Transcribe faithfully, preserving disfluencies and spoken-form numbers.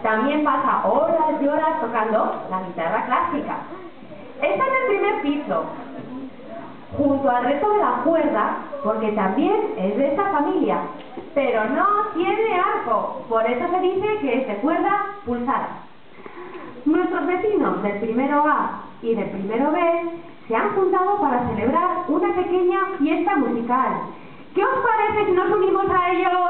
También pasa horas y horas tocando la guitarra clásica. Está en el primer piso, junto al resto de la cuerda, porque también es de esta familia, pero no tiene arco, por eso se dice que es de cuerda pulsada. Nuestros vecinos del primero A y del primero B se han juntado para celebrar una pequeña fiesta musical. ¿Qué os parece si nos unimos a ellos?